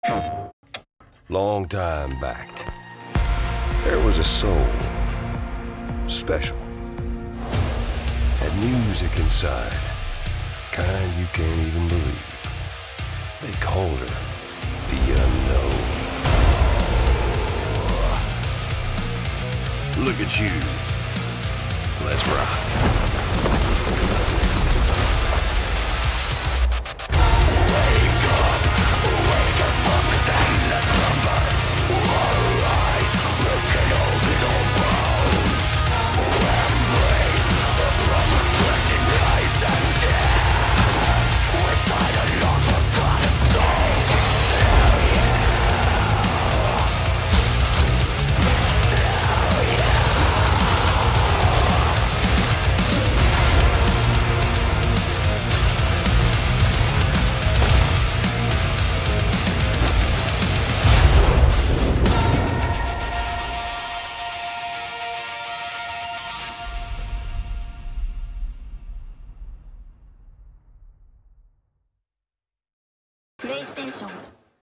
Long time back, there was a soul, special, had music inside, kind you can't even believe. They called her the Unknown. Look at you. Let's rock. PlayStation